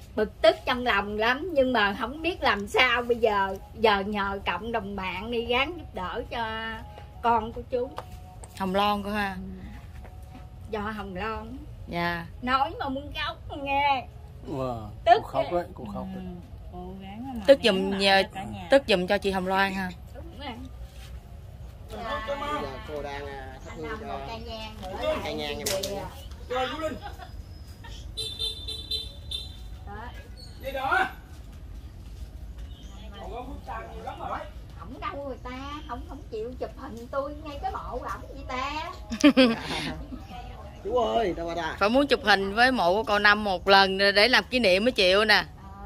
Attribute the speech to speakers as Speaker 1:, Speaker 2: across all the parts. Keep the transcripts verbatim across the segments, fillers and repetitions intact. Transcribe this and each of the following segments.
Speaker 1: bực tức trong lòng lắm, nhưng mà không biết làm sao bây giờ. Giờ nhờ cộng đồng mạng đi gắng giúp đỡ cho con của chú
Speaker 2: Hồng Loan cô ha.
Speaker 1: Do Hồng Loan.
Speaker 2: Dạ.
Speaker 1: Nói mà muốn khóc nghe.
Speaker 3: Wow.
Speaker 1: Tức
Speaker 3: Cô khóc đấy, cô khóc đấy.
Speaker 4: Cố gắng mà
Speaker 2: Tức giùm
Speaker 4: nhờ
Speaker 2: tức giùm cho chị Hồng Loan ha.
Speaker 1: Đúng rồi.
Speaker 3: Dạ, cô đang thắp hương cho
Speaker 1: cây nhang nữa.
Speaker 3: cây nhang nha mọi người.
Speaker 5: Rồi Vũ Linh.
Speaker 1: Đó.
Speaker 5: Đi đó. Còn có phút tàn nhiều lắm rồi.
Speaker 1: Ổng đâu người ta, không không chịu chụp hình tôi ngay cái mộ của ổng vậy ta.
Speaker 3: Chú ơi, đâu ra?
Speaker 2: Phải muốn chụp hình với mộ của cậu Năm một lần để làm kỷ niệm mới chịu nè.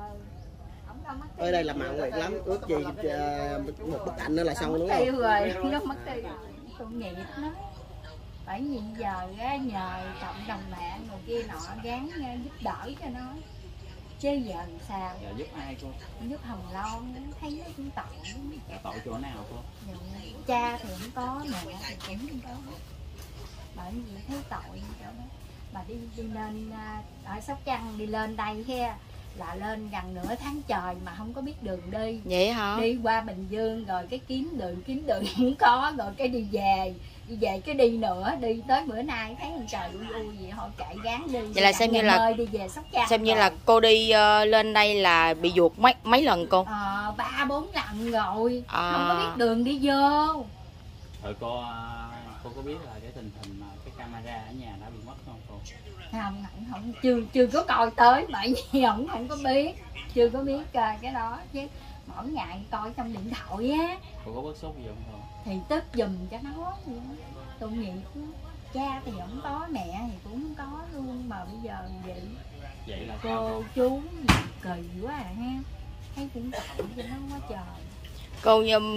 Speaker 3: Ở đây là mạo nguyện lắm, ước gì một bức ảnh nữa là xong đúng không?
Speaker 1: Tiêu rồi, nó mất tiêu. Tội nghiệp nó. Bởi vì giờ á, nhờ cộng đồng mạng người kia nọ gắng giúp đỡ cho nó. Chứ giờ làm sao?
Speaker 5: Giờ giúp ai cô?
Speaker 1: Giúp Hồng Loan thấy nó cũng tội.
Speaker 5: Tội chỗ nào cô?
Speaker 1: Cha thì không có, mẹ thì cũng không có. Bởi vì thấy tội chỗ đó. Mà đi đi lên ở Sóc Trăng đi lên đây ha, là lên gần nửa tháng trời mà không có biết đường đi.
Speaker 2: Vậy hả?
Speaker 1: Đi qua Bình Dương rồi cái kiếm đường kiếm đường không có, rồi cái đi về đi về cái đi nữa, đi tới bữa nay thấy ông trời ui ui vậy họ chạy gán đi.
Speaker 2: Vậy là xem như là
Speaker 1: đi về Sóc Trăng
Speaker 2: xem như
Speaker 1: rồi.
Speaker 2: là cô đi uh, lên đây là bị vuột mấy mấy lần cô?
Speaker 1: Ờ, ba bốn lần rồi,
Speaker 2: à.
Speaker 1: Không có biết đường đi vô.
Speaker 5: Rồi cô cô có biết là cái tình hình mà cái camera ở nhà đã bị mất không cô?
Speaker 1: Không, không, không chưa chưa có coi tới, bởi vì ổng không có biết, chưa có biết uh, cái đó chứ mỗi ngày coi trong điện thoại á.
Speaker 5: Cô có bức xúc gì không cô?
Speaker 1: Thì tức giùm cho nó, tội nghiệp đó. Cha thì không có, mẹ thì cũng không có luôn, mà bây giờ vậy.
Speaker 5: Vậy là
Speaker 1: cô
Speaker 5: sao?
Speaker 1: chú kỳ quá à ha, thấy cũng tội cho nó quá trời.
Speaker 2: Cô um,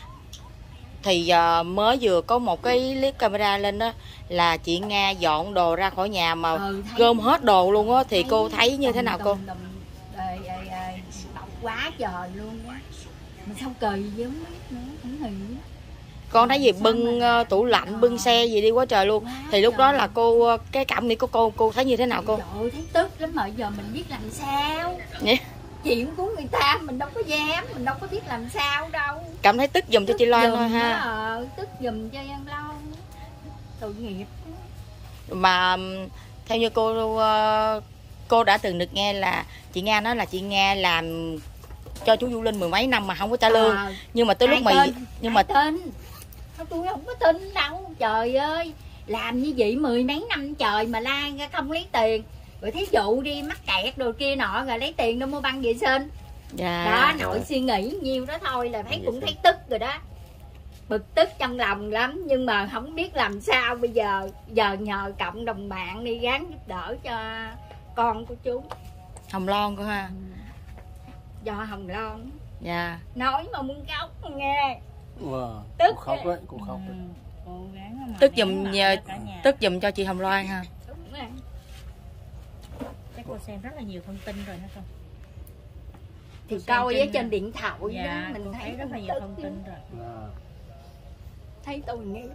Speaker 2: thì uh, mới vừa có một cái clip camera lên đó là chị Nga dọn đồ ra khỏi nhà mà
Speaker 1: ừ,
Speaker 2: gom hết đồ luôn á, thì thấy, cô thấy như thế nào cô?
Speaker 1: Đùng, đùng, ê, ê, ê, độc quá trời luôn á, mà sao kỳ chứ không biết nữa, không hiểu.
Speaker 2: Con thấy gì bưng uh, tủ lạnh, bưng xe gì đi quá trời luôn. Quá thì lúc trời. Đó là cô cái cảm nghĩ của cô cô thấy như thế nào cô?
Speaker 1: Trời ơi, thấy tức lắm, mà giờ mình biết làm sao.
Speaker 2: Yeah.
Speaker 1: Chuyện của người ta mình đâu có dám, mình đâu có biết làm sao đâu.
Speaker 2: Cảm thấy tức giùm cho chị Loan thôi ha.
Speaker 1: À, tức giùm cho Giang Loan, tội nghiệp.
Speaker 2: Mà theo như cô cô đã từng được nghe là chị Nga nói là chị Nga làm cho chú Vũ Linh mười mấy năm mà không có trả lương. À, nhưng mà tới lúc mà
Speaker 1: tin,
Speaker 2: nhưng mà
Speaker 1: tin tôi không có tin đâu. Trời ơi, làm như vậy mười mấy năm trời mà la ra không lấy tiền. Rồi thí dụ đi mắc kẹt đồ kia nọ rồi lấy tiền đâu mua băng vệ sinh. Dạ, đó, nội rồi. Suy nghĩ nhiêu đó thôi là thấy cũng thấy tức rồi đó. Bực tức trong lòng lắm, nhưng mà không biết làm sao bây giờ. Giờ nhờ cộng đồng mạng đi gắng giúp đỡ cho con của chú
Speaker 2: Hồng Loan cô ha.
Speaker 1: Do Hồng Loan.
Speaker 2: Dạ.
Speaker 1: Nói mà muốn khóc nghe.
Speaker 3: Wow.
Speaker 1: Tức
Speaker 3: cô khóc đấy, cô khóc đấy.
Speaker 4: Cố gắng mà
Speaker 2: tức giùm nhờ, tức giùm cho chị Hồng Loan ha.
Speaker 1: Đúng rồi.
Speaker 4: Chắc cô xem rất là nhiều thông tin rồi hả con?
Speaker 1: Thì coi trên, trên điện thoại
Speaker 4: dạ,
Speaker 1: đó, mình thấy,
Speaker 4: thấy rất là nhiều thông tin rồi.
Speaker 3: À.
Speaker 1: Thấy tội nghiệp.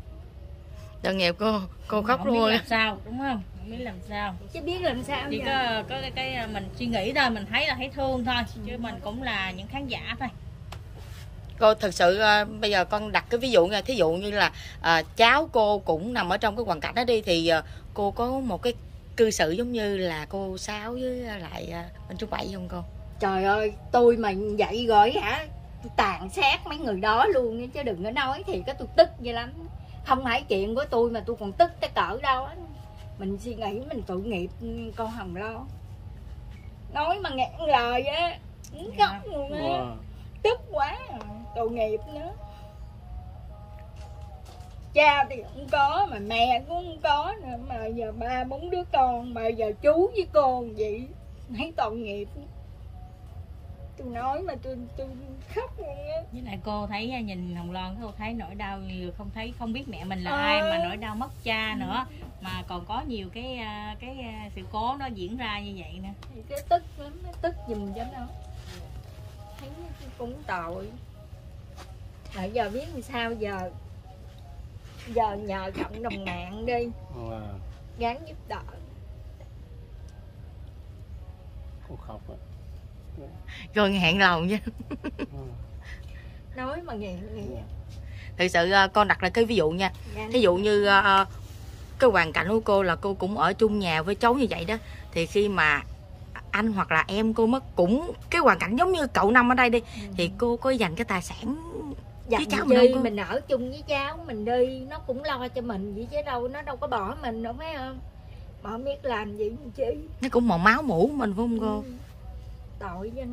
Speaker 2: Tội nghiệp cô, cô khóc
Speaker 4: luôn.
Speaker 2: Không
Speaker 4: biết làm sao, đúng không? Không biết làm sao.
Speaker 1: Chứ biết làm sao.
Speaker 4: Chỉ có có cái, cái mình suy nghĩ thôi, mình thấy là thấy thương thôi, ừ. Chứ mình cũng là những khán giả thôi.
Speaker 2: Cô thực sự uh, bây giờ con đặt cái ví dụ nha, thí dụ như là uh, cháu cô cũng nằm ở trong cái hoàn cảnh đó đi, thì uh, cô có một cái cư xử giống như là cô Sáu với lại uh, bên chú Bảy không cô?
Speaker 1: Trời ơi, tôi mà vậy rồi hả, tôi tàn sát mấy người đó luôn, chứ đừng có nói thì cái tôi tức vậy lắm. Không phải chuyện của tôi mà tôi còn tức tới cỡ đâu á. Mình suy nghĩ mình tội nghiệp con Hồng Loan. Nói mà ngẹn lời á, muốn khóc luôn á. Wow. Tức quá à, tội nghiệp nữa. Cha thì không có, mà mẹ cũng không có nữa. Mà giờ ba bốn đứa con, mà giờ chú với con vậy, thấy tội nghiệp. Tôi nói mà tôi tôi khóc luôn á.
Speaker 4: Với lại cô thấy nhìn Hồng Loan, cô thấy nỗi đau nhiều, không thấy không biết mẹ mình là à. ai, mà nỗi đau mất cha nữa, mà còn có nhiều cái cái sự cố nó diễn ra như vậy nè.
Speaker 1: Thì cái tức lắm, tức giùm cho nó. Thấy cũng tội. Rồi giờ biết làm sao giờ. Giờ nhờ cộng đồng mạng đi. Wow. Gắng giúp đỡ.
Speaker 3: Cô học á.
Speaker 2: Rồi hẹn lòng nha.
Speaker 1: Nói mà nghẹn nghẹn.
Speaker 2: Thực sự con đặt lại cái ví dụ nha.
Speaker 1: Dạ.
Speaker 2: Ví dụ như uh, cái hoàn cảnh của cô là cô cũng ở chung nhà với cháu như vậy đó, thì khi mà anh hoặc là em cô mất cũng cái hoàn cảnh giống như cậu Năm ở đây đi, ừ. thì cô có dành cái tài sản
Speaker 1: dành
Speaker 2: với cháu
Speaker 1: mình
Speaker 2: mình
Speaker 1: không? Mình ở chung với cháu mình đi, nó cũng lo cho mình vậy chứ đâu, nó đâu có bỏ mình đâu phải không? Mà không biết làm gì chi.
Speaker 2: Nó cũng màu máu mủ mình phải không cô? Ừ.
Speaker 1: Tội cho nó.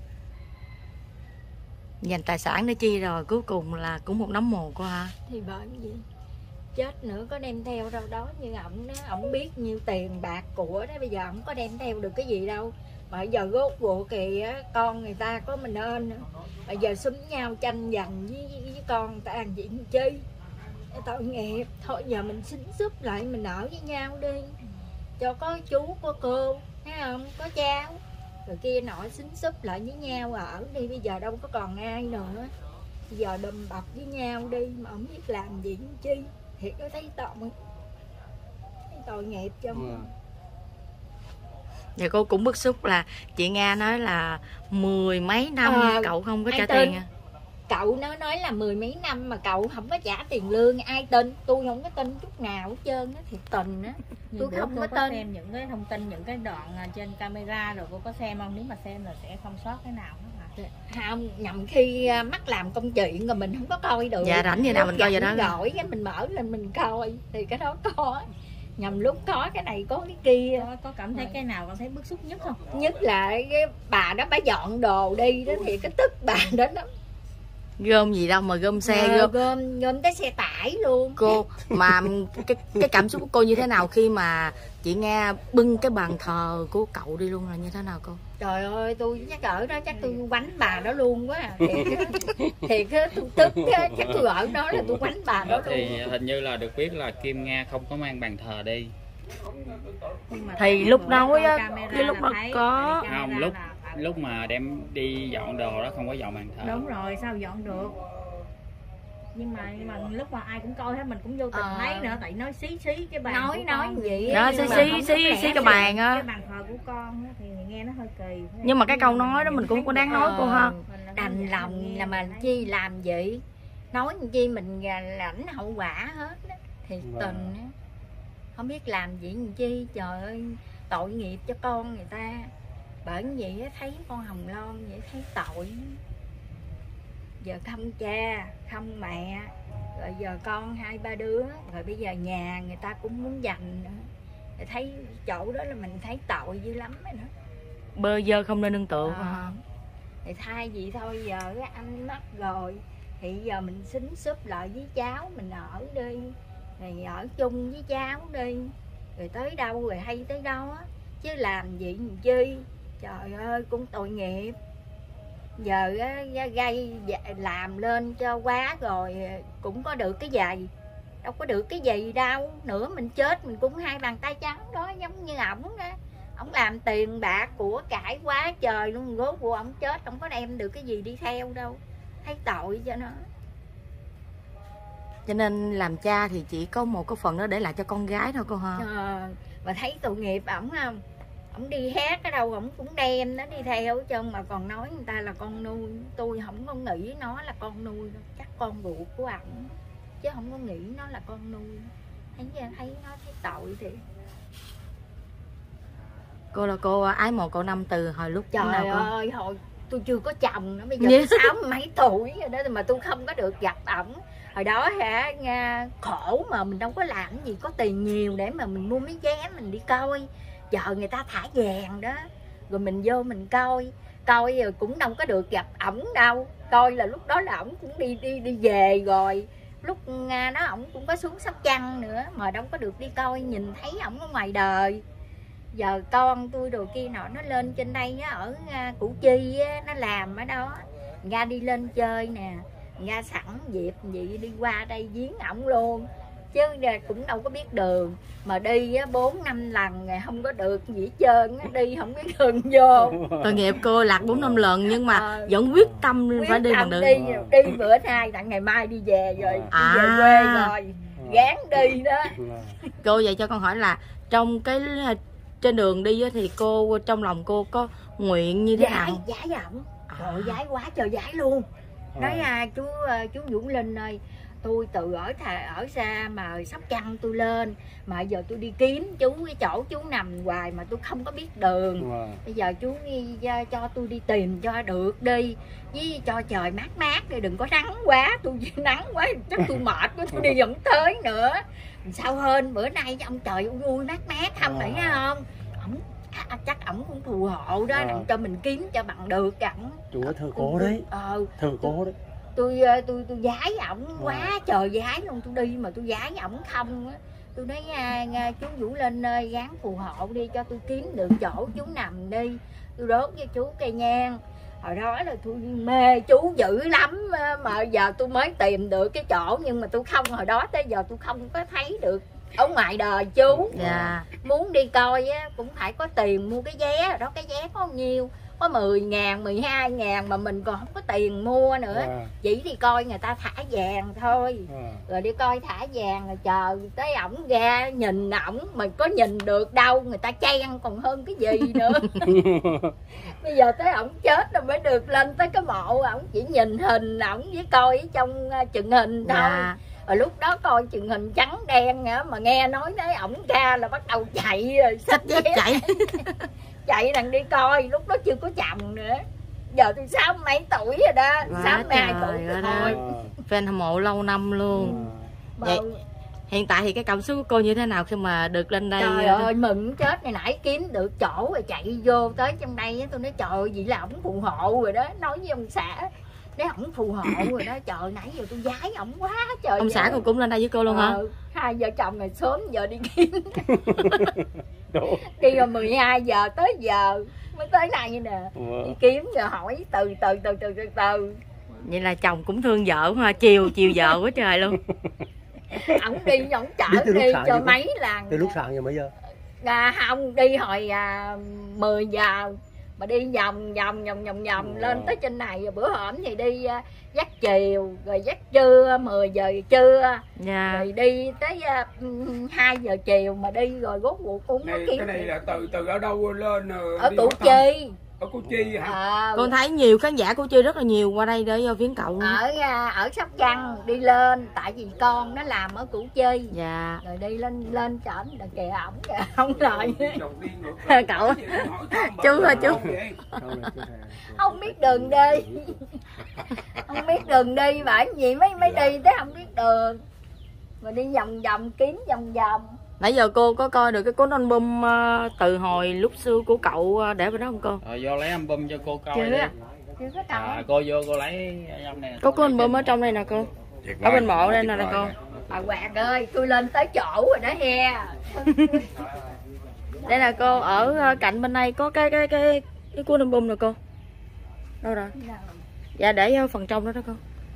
Speaker 2: Dành tài sản để chi rồi cuối cùng là cũng một nấm mồ cô ha.
Speaker 1: Thì bởi vì chết nữa có đem theo đâu đó, như ổng đó, ổng biết nhiêu tiền bạc của đó, bây giờ ổng có đem theo được cái gì đâu. Mà giờ rốt cuộc kìa con người ta có mình ơn nữa, bây giờ xúm nhau tranh giành với, với, với con người ta làm gì chi, tội nghiệp. Thôi giờ mình xin giúp lại mình ở với nhau đi, cho có chú có cô thấy không, có cháu rồi kia nọ xin giúp lại với nhau ở đi. Bây giờ đâu có còn ai nữa, bây giờ đùm bọc với nhau đi mà không biết làm gì chi, thiệt có thấy tội, thấy tội nghiệp trong.
Speaker 2: Dạ cô cũng bức xúc là chị Nga nói là mười mấy năm à, cậu không có trả
Speaker 1: tin?
Speaker 2: tiền à?
Speaker 1: Cậu nó nói là mười mấy năm mà cậu không có trả tiền lương, ai tin? Tôi không có tin chút nào hết trơn á, thiệt tình á. Tôi không có, có tin.
Speaker 4: Xem những cái thông tin, những cái đoạn trên camera rồi cô có xem không? Nếu mà xem là sẽ không sót cái nào hết hả?
Speaker 1: Không, nhầm khi mắc làm công chuyện rồi mình không có coi được.
Speaker 2: Dạ rảnh như nào mình coi vậy đó.
Speaker 1: Gọi cái mình mở lên mình coi thì cái đó có. Nhầm lúc có cái này có cái kia.
Speaker 4: Có, có cảm thấy cái nào con thấy bức xúc nhất không?
Speaker 1: Nhất là cái bà đó bà dọn đồ đi đó thì cái tức bà đó lắm.
Speaker 2: Gom gì đâu mà gom xe,
Speaker 1: à,
Speaker 2: gom
Speaker 1: gom gom cái xe tải luôn.
Speaker 2: Cô mà cái cái cảm xúc của cô như thế nào khi mà chị Nga bưng cái bàn thờ của cậu đi luôn là như thế nào cô?
Speaker 1: Trời ơi, tôi chắc ở đó chắc tôi quánh bà đó luôn quá. Thiệt thiệt tôi tức á, chắc tôi ở đó là tôi quánh bà đó luôn.
Speaker 5: Thì hình như là được biết là Kim Nga không có mang bàn thờ đi.
Speaker 2: Thì lúc nói á, cái lúc đó có
Speaker 5: không, lúc lúc mà đem đi dọn đồ đó không có dọn bàn thờ.
Speaker 4: Đúng rồi, sao dọn được? Nhưng mà nhưng mà lúc mà ai cũng coi hết mình cũng vô tình à. thấy nữa, tại nói xí xí cái bàn
Speaker 1: nói nói gì
Speaker 2: đó, xí xí xí xí cái bàn á,
Speaker 4: cái bàn thờ của con á, thì nghe nó hơi kỳ.
Speaker 2: Nhưng mà cái câu nói đó mình cũng có đáng nói cô ha.
Speaker 1: Đành lòng là mà chi làm vậy, nói chi mình lãnh hậu quả hết đó. Thiệt tình á, không biết làm gì chi. Trời ơi, tội nghiệp cho con người ta. Bởi vậy thấy con Hồng Loan vậy thấy tội. Giờ không cha không mẹ, rồi giờ con hai ba đứa, rồi bây giờ nhà người ta cũng muốn dành nữa, thì thấy chỗ đó là mình thấy tội dữ lắm rồi đó.
Speaker 2: Bơ vơ không nên nương tựa.
Speaker 1: À, thì thay vì thôi giờ anh mất rồi thì giờ mình xính xúp lại với cháu mình ở đi, thì ở chung với cháu đi, rồi tới đâu rồi hay tới đó, chứ làm gì chi. Trời ơi cũng tội nghiệp. Giờ gây làm lên cho quá rồi cũng có được cái gì, đâu có được cái gì đâu nữa. Mình chết mình cũng hai bàn tay trắng đó, giống như ổng đó. Ổng làm tiền bạc của cải quá trời luôn, rốt của ổng chết ổng có đem được cái gì đi theo đâu. Thấy tội cho nó.
Speaker 2: Cho nên làm cha thì chỉ có một cái phần đó để lại cho con gái thôi cô ha.
Speaker 1: À, mà thấy tội nghiệp ổng không? Ổng đi hát ở đâu ổng cũng đem nó đi theo hết trơn, mà còn nói người ta là con nuôi. Tôi không có nghĩ nó là con nuôi đâu, chắc con ruột của ổng, chứ không có nghĩ nó là con nuôi. Thấy thấy nó thấy tội thì.
Speaker 2: Cô là cô ái mộ cậu Năm từ hồi lúc
Speaker 1: trời
Speaker 2: nào cô?
Speaker 1: ơi, hồi tôi chưa có chồng nữa, bây giờ tôi sáu mấy tuổi rồi đó mà tôi không có được gặp ổng. Hồi đó hả, nghe khổ mà mình đâu có làm gì, có tiền nhiều để mà mình mua mấy vé mình đi coi. Giờ người ta thả vàng đó, rồi mình vô mình coi coi rồi cũng đâu có được gặp ổng đâu. Coi là lúc đó là ổng cũng đi đi đi về rồi. Lúc đó ổng cũng có xuống Sóc Trăng nữa mà đâu có được đi coi, nhìn thấy ổng ở ngoài đời. Giờ con tôi đồ kia nọ nó lên trên đây á, ở Củ Chi á, nó làm ở đó, ra đi lên chơi nè, ra sẵn dịp vậy đi qua đây viếng ổng luôn, chứ cũng đâu có biết đường. Mà đi á bốn năm lần ngày không có được gì hết trơn á, đi không biết đường vô.
Speaker 2: Tội nghiệp cô, lạc bốn năm lần nhưng mà à, vẫn quyết tâm quyết phải đi bằng đường.
Speaker 1: Đi đi bữa nay tặng ngày mai đi về rồi, à, đi về quê rồi, gán đi đó.
Speaker 2: Cô vậy cho con hỏi là trong cái trên đường đi thì cô trong lòng cô có nguyện như thế
Speaker 1: Giái,
Speaker 2: nào?
Speaker 1: giái ổng. Trời ơi, giái quá trời giái luôn. Nói à, chú chú Vũ Linh ơi, tôi từ ở thà, ở xa mà Sóc Trăng tôi lên mà giờ tôi đi kiếm chú cái chỗ chú nằm hoài mà tôi không có biết đường. Wow. Bây giờ chú cho, cho tôi đi tìm cho được đi, với cho trời mát mát đi, đừng có nắng quá, tôi nắng quá chắc tôi mệt quá, tôi đi vẫn tới nữa. Sao hơn bữa nay ông trời vui mát mát không phải wow. không? Ổng à, chắc ổng cũng phù hộ đó, à. cho mình kiếm cho bằng được ổng.
Speaker 3: Chú ở thờ cố đấy. Ờ, thờ cố đấy.
Speaker 1: Tôi tôi tôi giái ổng quá à. trời giái luôn, tôi đi mà tôi giái ổng không á. Tôi nói nha, nha chú Vũ Linh ơi, gán phù hộ đi cho tôi kiếm được chỗ chú nằm đi, tôi đốt với chú cây nhang. Hồi đó là tôi mê chú dữ lắm mà giờ tôi mới tìm được cái chỗ, nhưng mà tôi không, hồi đó tới giờ tôi không có thấy được ở ngoài đời chú.
Speaker 2: Dạ.
Speaker 1: Muốn đi coi á cũng phải có tiền mua cái vé, rồi đó cái vé có nhiêu, có mười ngàn, mười hai ngàn mà mình còn không có tiền mua nữa. À. Chỉ đi coi người ta thả vàng thôi. À. Rồi đi coi thả vàng rồi chờ tới ổng ra nhìn ổng, mình có nhìn được đâu, người ta chen còn hơn cái gì nữa. Bây giờ tới ổng chết rồi mới được lên tới cái mộ, ổng chỉ nhìn hình ổng với coi ở trong truyền hình thôi. À. Rồi lúc đó coi truyền hình trắng đen mà nghe nói tới ổng ra là bắt đầu chạy rồi, xách dép chạy. Chạy đằng đi coi, lúc đó chưa có chồng nữa. Giờ tôi sáu mấy tuổi rồi đó, sáu mươi hai tuổi rồi thôi.
Speaker 2: Fan hâm mộ lâu năm luôn. Ừ. Vậy hiện tại thì cái cảm xúc của cô như thế nào khi mà được lên đây?
Speaker 1: Trời ơi mừng chết, này nãy kiếm được chỗ rồi chạy vô tới trong đây tôi nói trời ơi vậy là ổng phù hộ rồi đó, nói với ông xã để ổng phù hộ rồi đó. Trời nãy giờ tôi giái ổng quá trời.
Speaker 2: Ông xã cô cũng lên đây với cô luôn
Speaker 1: ờ,
Speaker 2: hả?
Speaker 1: Hai vợ chồng ngày sớm giờ đi kiếm. Đi rồi mười hai giờ tới giờ mới tới đây nè. Đi kiếm rồi hỏi từ từ từ từ từ từ.
Speaker 2: Vậy là chồng cũng thương vợ mà, chiều chiều vợ quá trời luôn.
Speaker 1: Ổng đi ổng chở đi, đi cho mấy lần.
Speaker 3: Từ lúc sáng giờ mấy giờ?
Speaker 1: À, không đi hồi à, mười giờ mà đi vòng vòng vòng vòng vòng lên tới trên này. Rồi bữa hổm thì đi uh, dắt chiều rồi dắt trưa mười giờ trưa. Yeah. Rồi đi tới uh, hai giờ chiều mà đi rồi rốt cuộc cũng
Speaker 6: này, cái này là từ từ ở đâu lên uh,
Speaker 1: ở Củ Chi.
Speaker 6: Ở Củ Chi hả?
Speaker 1: À,
Speaker 2: con thấy nhiều khán giả Củ Chi rất là nhiều qua đây để viếng cậu.
Speaker 1: Ở ở Sóc Trăng đi lên tại vì con nó làm ở Củ Chi.
Speaker 2: Dạ.
Speaker 1: Rồi đi lên lên trển là kìa ổng kìa không lại.
Speaker 2: Cậu chú ơi chú.
Speaker 1: Không biết đường đi. Không biết đường đi bởi vì mấy mấy đi tới không biết đường. Mà đi vòng vòng kiếm vòng vòng.
Speaker 2: Nãy giờ cô có coi được cái cuốn album uh, từ hồi lúc xưa của cậu uh, để bên đó không cô?
Speaker 5: Ờ, vô lấy album cho cô coi
Speaker 1: chưa,
Speaker 5: đi.
Speaker 1: Chưa có coi.
Speaker 5: À, cô vô cô lấy trong này.
Speaker 2: Có cuốn album ở trong đây nè cô. Ở bên mộ đây nè nè cô.
Speaker 1: Bà Hoàng ơi, tôi lên tới chỗ rồi đó he.
Speaker 2: Đây là cô, ở cạnh bên đây có cái cái cái cái cuốn album nè cô. Đâu rồi? Dạ để ở phần trong đó đó cô.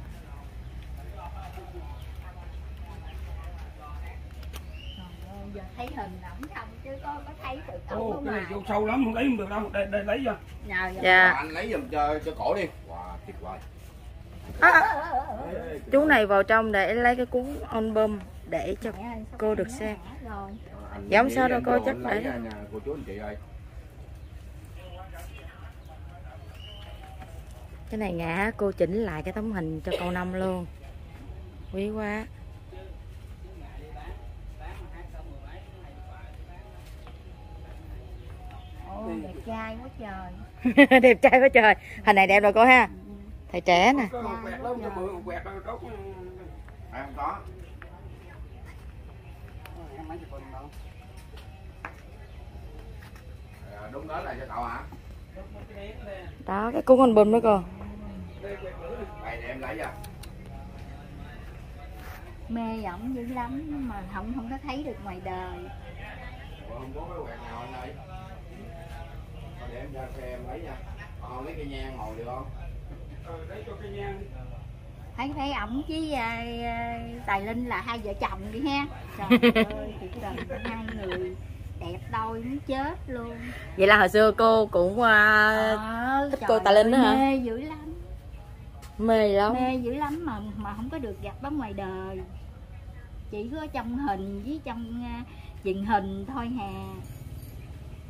Speaker 1: Thấy hình ổng không chứ có có thấy được ổng.
Speaker 6: Ô, cái này vô sâu lắm, không lấy không được đâu. Đây đây lấy cho.
Speaker 1: Dạ.
Speaker 7: Dạ. Anh lấy giùm cho cho cổ đi. Wow, tuyệt vời.
Speaker 2: À, à. Chú này vào trong để lấy cái cuốn album để cho cô được xem. Dạ không sao đâu cô, chắc để
Speaker 7: cô chú anh chị ơi.
Speaker 2: Cái này ngã cô chỉnh lại cái tấm hình cho cô Năm luôn. Quý quá.
Speaker 1: Ồ, đẹp trai quá trời.
Speaker 2: Đẹp trai quá trời. Hình này đẹp rồi cô ha. Thầy trẻ nè.
Speaker 6: Có quẹt đó cho mượn quẹt đó đốt.
Speaker 7: À, không có. À, đúng đó là cho cậu hả?
Speaker 2: Đó, cái cuốn album đó cô.
Speaker 7: Vậy để em lấy cho.
Speaker 1: Mê ổng dữ lắm mà không không có thấy được ngoài đời.
Speaker 7: Ủa, không có cái quẹt nào anh ơi. Thôi để em ra xe em lấy nha. Còn không lấy cây nhang ngồi được không?
Speaker 6: Ờ, lấy cho cây nhang.
Speaker 1: Thấy thấy ổng với uh, Tài Linh là hai vợ chồng đi ha. Trời ơi, thiệt tình hai người đẹp đôi muốn chết luôn.
Speaker 2: Vậy là hồi xưa cô cũng uh,
Speaker 1: ờ,
Speaker 2: thích cô Tài Linh đó hả?
Speaker 1: Mê dữ lắm.
Speaker 2: Mê lắm.
Speaker 1: Mê dữ lắm mà mà không có được gặp ở ngoài đời. Chỉ có trong hình với trong uh, truyền hình thôi hà.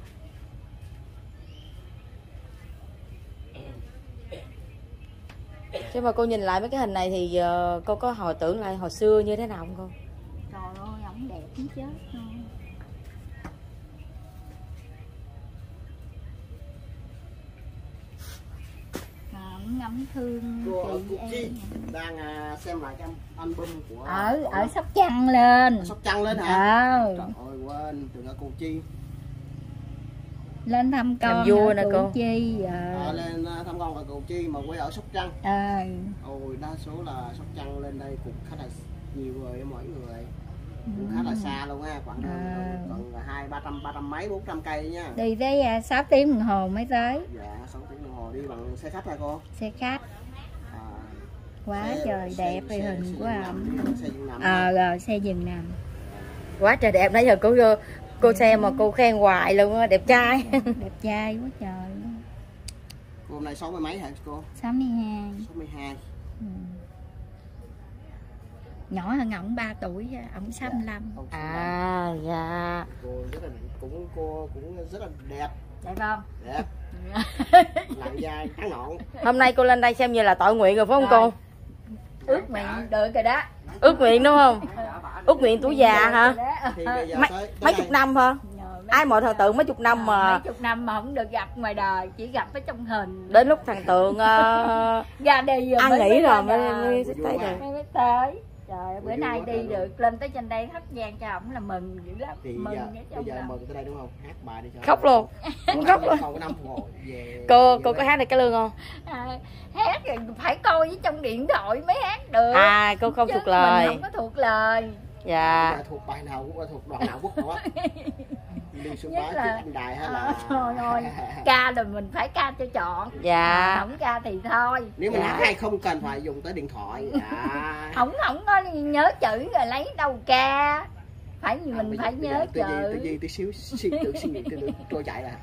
Speaker 2: Chứ mà cô nhìn lại mấy cái hình này thì uh, cô có hồi tưởng lại hồi xưa như thế nào không cô?
Speaker 1: Trời ơi, ổng đẹp cũng chết thôi. Ổng ngắm thương
Speaker 3: Cô
Speaker 1: chị
Speaker 3: Cúc Chi
Speaker 1: em.
Speaker 3: đang à, xem lại cái album của
Speaker 1: Ở
Speaker 3: của
Speaker 1: ở Sóc Trăng lên.
Speaker 3: Sóc Trăng lên hả?
Speaker 1: Ờ.
Speaker 3: Trời ơi quên, tưởng là cô Chi.
Speaker 1: Lên thăm con
Speaker 2: Làm vua
Speaker 1: ở
Speaker 2: nè
Speaker 1: Củ
Speaker 2: cô.
Speaker 1: Chi.
Speaker 3: À,
Speaker 1: Ờ.
Speaker 3: lên à, thăm con ở Củ Chi mà quê ở Sóc Trăng.
Speaker 1: Ờ.
Speaker 3: Ôi đa số là Sóc Trăng lên đây cũng khá là nhiều người, mỗi người cũng khá là xa luôn á, quãng đường
Speaker 1: À.
Speaker 3: còn hai ba trăm ba trăm mấy bốn trăm cây nha.
Speaker 1: Đi tới à, sáu tiếng đồng hồ mới tới.
Speaker 3: Dạ sáu tiếng đồng hồ đi bằng xe khách hả cô?
Speaker 1: Xe khách
Speaker 3: À,
Speaker 1: quá
Speaker 3: xe-
Speaker 1: trời
Speaker 3: xe-
Speaker 1: đẹp
Speaker 3: xe-
Speaker 1: về
Speaker 3: xe
Speaker 1: hình
Speaker 3: dừng
Speaker 1: của
Speaker 3: nằm,
Speaker 1: ổng.
Speaker 3: xe dừng nằm
Speaker 1: Ờ
Speaker 3: ha.
Speaker 1: rồi xe dừng nằm.
Speaker 2: Quá trời đẹp, nãy giờ cô cô xem mà cô khen hoài luôn á, đẹp trai.
Speaker 1: Đẹp trai quá trời.
Speaker 3: Cô hôm nay sáu mươi mấy hả cô?
Speaker 1: sáu mươi hai.
Speaker 3: sáu mươi hai.
Speaker 1: Ừ. Nhỏ hơn ổng ba tuổi, ổng sáu mươi lăm.
Speaker 3: Ông
Speaker 2: À dạ.
Speaker 3: cô rất là cũng cô cũng rất là đẹp,
Speaker 1: Đẹp không?
Speaker 3: đẹp. Làn da trắng nõn.
Speaker 2: Hôm nay cô lên đây xem như là tội nguyện rồi phải không
Speaker 1: Rồi.
Speaker 2: cô?
Speaker 1: Ước nguyện được rồi đó.
Speaker 2: Ước nguyện đúng không? Ước nguyện tuổi già hả?
Speaker 3: Thì bây giờ
Speaker 2: Mấy,
Speaker 3: tới, tới
Speaker 2: mấy
Speaker 3: đây-
Speaker 2: chục năm hả? Ai mọi thần tượng mấy chục năm mà
Speaker 1: Mấy chục năm mà không được gặp ngoài đời, chỉ gặp ở trong hình.
Speaker 2: đến lúc thần tượng uh,
Speaker 1: Ra đi rồi
Speaker 2: ăn
Speaker 1: mới-
Speaker 2: nghỉ
Speaker 1: mới
Speaker 2: rồi
Speaker 1: ra
Speaker 2: mới,
Speaker 1: đời.
Speaker 2: mới tới được.
Speaker 1: Mới mới tới. Trời, bữa
Speaker 3: Vui
Speaker 1: nay
Speaker 3: quá
Speaker 1: đi
Speaker 3: trời
Speaker 1: được lên tới trên đây thắp nhang cho ổng là mừng dữ lắm.
Speaker 3: thì
Speaker 1: Mừng
Speaker 3: giờ,
Speaker 1: ở
Speaker 3: bây
Speaker 1: trong
Speaker 3: giờ
Speaker 1: lòng.
Speaker 3: mừng tới đây đúng không? Hát bài đi cho.
Speaker 2: Khóc luôn. Khóc luôn.
Speaker 3: Còn có năm phục hồi về.
Speaker 2: Cô
Speaker 3: về
Speaker 2: cô
Speaker 3: đây.
Speaker 2: có hát được cái lương không?
Speaker 1: À, hát rồi phải coi với trong điện thoại mới hát được.
Speaker 2: À cô không
Speaker 1: Chứ
Speaker 2: thuộc lời.
Speaker 1: Mình không có thuộc lời.
Speaker 2: Dạ.
Speaker 3: Bây giờ thuộc bài nào cũng thuộc đoạn nào quốc nữa. Đi xuống
Speaker 1: Nhất
Speaker 3: bái
Speaker 1: là-
Speaker 3: trước anh đài hay
Speaker 1: À,
Speaker 3: là
Speaker 1: thôi thôi, ca là mình phải ca cho chọn.
Speaker 2: Dạ.
Speaker 1: À, không ca thì thôi.
Speaker 3: nếu mình
Speaker 2: Dạ.
Speaker 3: hát hay không cần phải dùng tới điện thoại. Dạ.
Speaker 1: Không không có nhớ chữ rồi lấy đâu ca. Phải
Speaker 3: À,
Speaker 1: mình
Speaker 3: bây giờ-
Speaker 1: phải
Speaker 3: bây
Speaker 1: nhớ
Speaker 3: giờ tự nhiên tự
Speaker 1: chữ.
Speaker 3: nhiên tí xíu suy tưởng suy nghĩ từ từ trôi chạy là.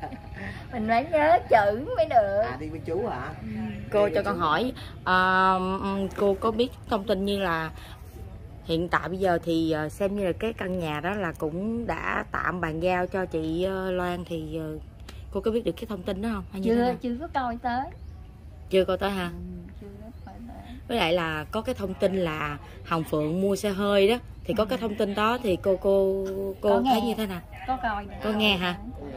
Speaker 1: Mình phải nhớ chữ mới được.
Speaker 3: À đi với chú hả?
Speaker 2: Cô cho con hỏi à, cô có biết thông tin như là hiện tại bây giờ thì ờ, xem như là cái căn nhà đó là cũng đã tạm bàn giao cho chị ờ, Loan thì ờ, cô có biết được cái thông tin đó không? Hay như thế
Speaker 1: Chưa
Speaker 2: nào?
Speaker 1: chưa có coi tới.
Speaker 2: Chưa coi tới ha.
Speaker 1: Ừ, chưa có coi tới.
Speaker 2: Với lại là có cái thông tin là Hồng Phượng mua xe hơi đó thì có cái thông tin đó thì cô cô cô
Speaker 1: Có
Speaker 2: thấy
Speaker 1: nghe.
Speaker 2: như thế nào?
Speaker 1: Có coi.
Speaker 2: Có nghe hả?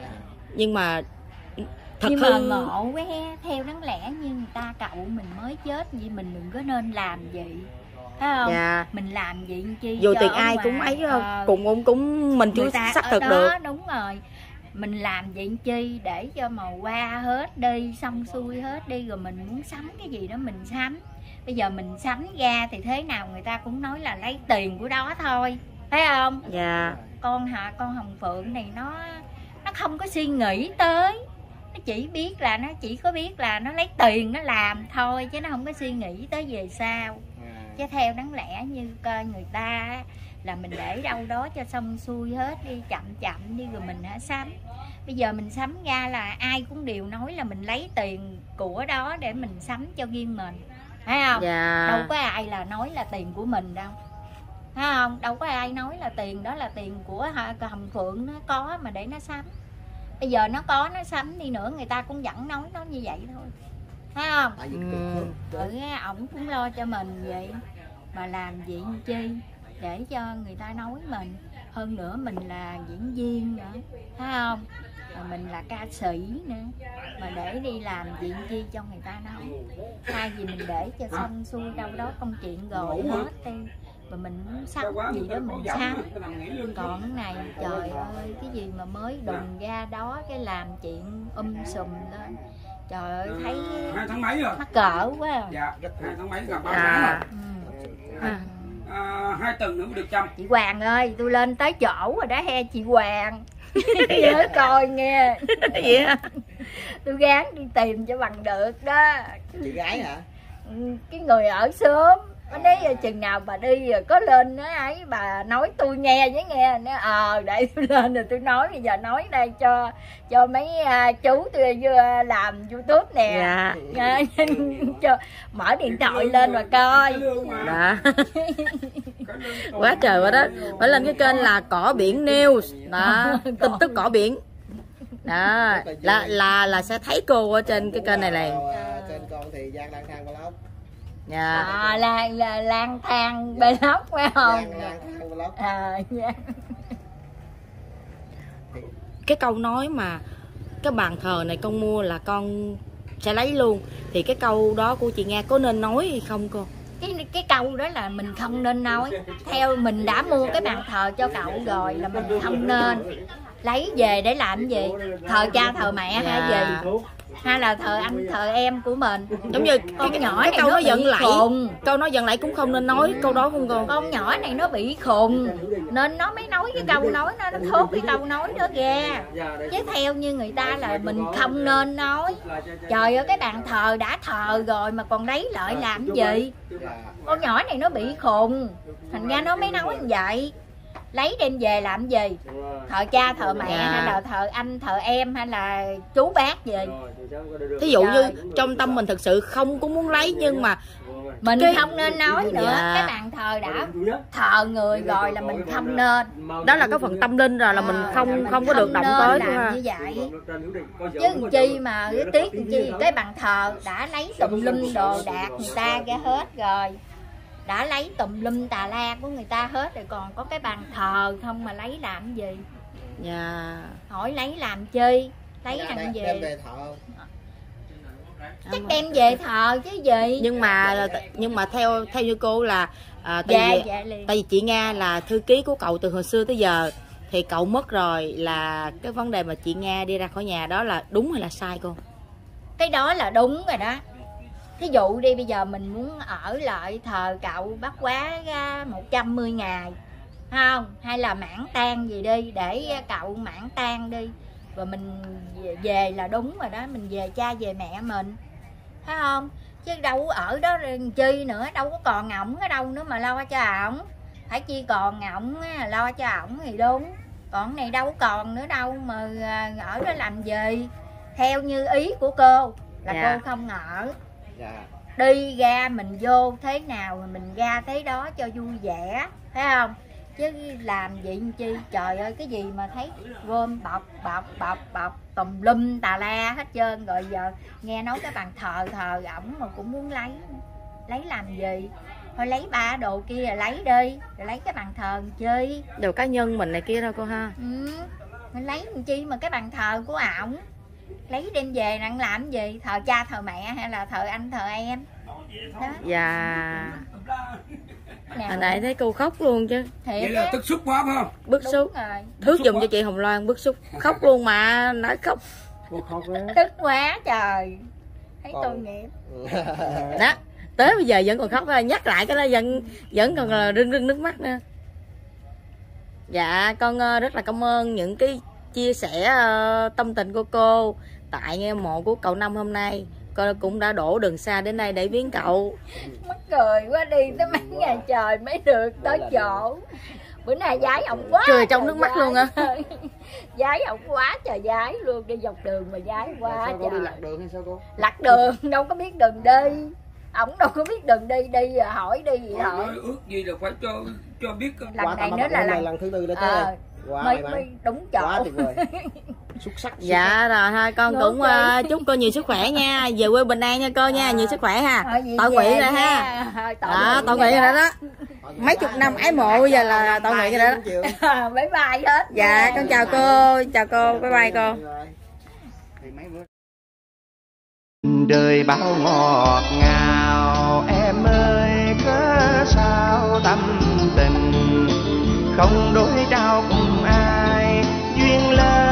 Speaker 2: Nhưng mà thật
Speaker 1: Nhưng mà
Speaker 2: hư
Speaker 1: ngộ quá, theo đáng lẽ như người ta cậu mình mới chết vậy mình đừng có nên làm vậy. Thấy không?
Speaker 2: dạ.
Speaker 1: Mình làm vậy làm chi
Speaker 2: Dù
Speaker 1: cho
Speaker 2: tiền
Speaker 1: ở
Speaker 2: ai
Speaker 1: ngoài,
Speaker 2: cũng ấy không?
Speaker 1: ờ,
Speaker 2: Cũng cũng cũng mình chưa
Speaker 1: người ta
Speaker 2: xác
Speaker 1: ở
Speaker 2: thực
Speaker 1: đó,
Speaker 2: được.
Speaker 1: đúng rồi. Mình làm vậy làm chi để cho mà qua hết đi, xong xuôi hết đi rồi mình muốn sắm cái gì đó mình sắm. Bây giờ mình sắm ra thì thế nào người ta cũng nói là lấy tiền của đó thôi. Thấy không?
Speaker 2: Dạ.
Speaker 1: Con hả, con Hồng Phượng này nó nó không có suy nghĩ tới. Nó chỉ biết là nó chỉ có biết là nó lấy tiền nó làm thôi chứ nó không có suy nghĩ tới về sau. Chứ theo đáng lẽ như coi người ta á, là mình để đâu đó cho xong xuôi hết đi, chậm chậm đi rồi mình hả sắm. Bây giờ mình sắm ra là ai cũng đều nói là mình lấy tiền của đó để mình sắm cho riêng mình. Thấy không?
Speaker 2: Dạ.
Speaker 1: Đâu có ai là nói là tiền của mình đâu. Thấy không? Đâu có ai nói là tiền đó là tiền của Hồng Phượng nó có mà để nó sắm. Bây giờ nó có nó sắm đi nữa người ta cũng vẫn nói nó như vậy thôi. Thấy không?
Speaker 3: Tại vì
Speaker 2: Ừ.
Speaker 1: Ừ, ổng cũng lo cho mình vậy mà làm gì chi để cho người ta nói mình. Hơn nữa mình là diễn viên nữa, thấy không? Mà mình là ca sĩ nữa mà để đi làm chuyện chi cho người ta nói. Thay vì mình để cho xong xuôi đâu đó công chuyện rồi hết đi mà mình muốn sắm gì đó mình sắm. Còn cái này trời ơi cái gì mà mới đùng ra đó cái làm chuyện um sùm lên. Trời ơi thấy
Speaker 6: hai tháng mấy rồi?
Speaker 1: mắc cỡ quá à.
Speaker 6: Dạ, hai tháng mấy gặp ba
Speaker 2: À.
Speaker 6: tháng rồi.
Speaker 1: Ừ.
Speaker 2: À.
Speaker 6: À, hai tuần nữa mới được chăm.
Speaker 1: Chị Hoàng ơi, tôi lên tới chỗ rồi đó he chị Hoàng. Nhớ coi nghe.
Speaker 2: Vậy hả?
Speaker 1: Tôi gán đi tìm cho bằng được đó.
Speaker 3: Chị gái hả?
Speaker 1: Ừ, cái người ở sớm nó nói chừng nào bà đi rồi có lên nó ấy bà nói tôi nghe với nghe nó ờ để tôi lên rồi tôi nói bây giờ nói đây cho cho mấy à, chú tôi vừa làm YouTube nè.
Speaker 2: Dạ.
Speaker 1: À, cho mở điện thoại lên mà coi.
Speaker 2: Đã. Quá trời quá đó. Phải lên cái kênh là Cỏ Biển News. Đó, tin tức cỏ biển. Đó, là là là sẽ thấy cô ở trên cái kênh này này.
Speaker 3: À, trên con thì Giang lang thang vlog.
Speaker 2: Dạ.
Speaker 1: À, là, là lang thang blog phải không?
Speaker 3: Lang- lang thang blog.
Speaker 1: À, dạ.
Speaker 2: Cái câu nói mà cái bàn thờ này con mua là con sẽ lấy luôn, thì cái câu đó của chị Nga có nên nói hay không cô?
Speaker 1: cái cái câu đó là mình không nên nói. Theo mình đã mua cái bàn thờ cho cậu rồi là mình không nên lấy về để làm gì, thờ cha thờ mẹ hay
Speaker 2: Dạ.
Speaker 1: gì, hay là thờ anh thờ em của mình.
Speaker 2: Giống như
Speaker 1: Con
Speaker 2: cái,
Speaker 1: nhỏ
Speaker 2: cái
Speaker 1: này
Speaker 2: câu
Speaker 1: nó
Speaker 2: nó giận
Speaker 1: bị
Speaker 2: lại,
Speaker 1: khùng.
Speaker 2: câu nó giận lại cũng không nên nói câu đó không cô?
Speaker 1: Con nhỏ này nó bị khùng nên nó mới nói cái câu nói nó nó thốt cái câu nói đó ra, chứ theo như người ta là mình không nên nói. Trời ơi, cái bàn thờ đã thờ rồi mà còn lấy lại làm gì? Con nhỏ này nó bị khùng, thành ra nó mới nói như vậy. Lấy đem về làm gì? Thờ cha thờ mẹ
Speaker 2: Dạ.
Speaker 1: hay là thờ anh thờ em hay là chú bác gì?
Speaker 2: Thí dụ
Speaker 1: Trời.
Speaker 2: như trong tâm mình thực sự không có muốn lấy, nhưng mà
Speaker 1: Mình
Speaker 2: Cái-
Speaker 1: không nên nói nữa.
Speaker 2: Dạ.
Speaker 1: Cái bàn thờ đã thờ người rồi là mình không nên.
Speaker 2: đó là cái phần tâm linh rồi là mình
Speaker 1: À,
Speaker 2: không
Speaker 1: là mình
Speaker 2: không có được động
Speaker 1: nên
Speaker 2: tới
Speaker 1: làm
Speaker 2: ha.
Speaker 1: như vậy. Chứ làm chi mà cái tiếc làm chi, cái bàn thờ đã lấy tùm lum đồ đạc người ta ra hết rồi, đã lấy tùm lum tà la của người ta hết rồi, còn có cái bàn thờ không mà lấy làm gì?
Speaker 2: Dạ.
Speaker 1: Hỏi lấy làm chi? Lấy
Speaker 3: Dạ,
Speaker 1: làm
Speaker 3: đem-
Speaker 1: gì?
Speaker 3: đem về thờ.
Speaker 1: Chắc đem về thờ chứ gì.
Speaker 2: Nhưng mà nhưng mà theo theo như cô là à, tại
Speaker 1: Dạ
Speaker 2: vì
Speaker 1: dạ liền.
Speaker 2: tại vì chị Nga là thư ký của cậu từ hồi xưa tới giờ, thì cậu mất rồi, là cái vấn đề mà chị Nga đi ra khỏi nhà đó là đúng hay là sai cô?
Speaker 1: Cái đó là đúng rồi đó. Thí dụ đi, bây giờ mình muốn ở lại thờ cậu bắt quá một trăm mươi ngày không, hay là mãn tang gì đi, để cậu mãn tang đi rồi mình về là đúng rồi đó. Mình về cha về mẹ mình, thấy không? Chứ đâu có ở đó chi nữa, đâu có còn ổng ở đâu nữa mà lo cho ổng. Phải chi còn ổng lo cho ổng thì đúng, còn này đâu có còn nữa đâu mà ở đó làm gì. Theo như ý của cô là
Speaker 2: Dạ.
Speaker 1: cô không ở,
Speaker 3: Dạ.
Speaker 1: đi ra mình vô thế nào thì mình ra thế đó cho vui vẻ, thấy không? Chứ làm gì làm chi, trời ơi, cái gì mà thấy gom bọc bọc bọc bọc tùm lum tà la hết trơn. Rồi giờ nghe nói cái bàn thờ thờ ổng mà cũng muốn lấy, lấy làm gì? Thôi lấy ba đồ kia rồi lấy đi, rồi lấy cái bàn thờ làm chi?
Speaker 2: Đồ cá nhân mình này kia thôi cô ha.
Speaker 1: Ừ, mình lấy làm chi mà cái bàn thờ của ổng lấy đem về đang làm gì? Thờ cha thờ mẹ hay là thờ anh thờ em đó.
Speaker 2: Dạ.
Speaker 1: Nào,
Speaker 2: Hồi nãy thấy cô khóc luôn chứ,
Speaker 1: thiệt
Speaker 6: Vậy là
Speaker 1: á,
Speaker 6: tức xúc quá phải không?
Speaker 2: bức
Speaker 1: đúng
Speaker 2: xúc.
Speaker 1: rồi,
Speaker 2: Thước dùng cho chị Hồng Loan bức xúc, khóc luôn mà nói khóc.
Speaker 3: Cô khóc á.
Speaker 1: tức quá trời, thấy
Speaker 3: Còn-
Speaker 1: tội nghiệp.
Speaker 2: Đó, tới bây giờ vẫn còn khóc, nhắc lại cái đó vẫn vẫn còn là rưng rưng nước mắt nữa. Dạ, con ờ, rất là cảm ơn những cái chia sẻ ờ, tâm tình của cô tại nghe mộ của cậu Năm hôm nay. Con cũng đã đổ đường xa đến đây để viếng cậu.
Speaker 1: Mắc cười quá, đi tới mấy ngày trời mới được tới chỗ. Bữa nay giái ông quá
Speaker 2: Cười trong
Speaker 1: trời
Speaker 2: nước mắt
Speaker 1: giái.
Speaker 2: luôn á.
Speaker 1: Giái ông quá trời giái luôn, đi dọc đường mà giái quá
Speaker 3: Sao cô đi
Speaker 1: trời.
Speaker 3: lạc đường hay sao cô?
Speaker 1: Lạc đường, đâu có biết đường đi. Ổng đâu có biết đường đi, đi à, hỏi đi gì
Speaker 6: Con
Speaker 1: hỏi.
Speaker 6: nói ước gì là phải cho cho biết.
Speaker 1: Lần
Speaker 3: Quá
Speaker 1: này
Speaker 3: tầm
Speaker 1: nữa
Speaker 3: bắt
Speaker 1: là
Speaker 3: lần này
Speaker 1: lần
Speaker 3: lần thứ tư đã
Speaker 1: Ờ,
Speaker 3: tới. Quá
Speaker 1: mới,
Speaker 3: may mắn.
Speaker 1: mới đúng
Speaker 3: Quá
Speaker 1: chỗ.
Speaker 3: tuyệt vời. Xuất sắc. xuất sắc.
Speaker 2: Dạ rồi thôi con
Speaker 1: Ngủ
Speaker 2: cũng
Speaker 1: đi.
Speaker 2: ờ, chúc cô nhiều sức khỏe nha, về quê bình an nha cô nha, nhiều sức khỏe ha.
Speaker 1: Thôi gì
Speaker 2: Tội
Speaker 1: về
Speaker 2: nguyện rồi ha.
Speaker 1: nha. Thôi, tội
Speaker 2: Đó,
Speaker 1: nguyện
Speaker 2: tội nguyện
Speaker 1: rồi
Speaker 2: rồi đó. Mấy chục năm ái mộ bây giờ là tội nguyện rồi đó.
Speaker 1: đó. Bye bye hết.
Speaker 2: Dạ, con chào cô, chào cô, bye bye cô.
Speaker 7: Đời bao ngọt ngào em ơi, cớ sao tâm tình không đối trao cùng ai, duyên lỡ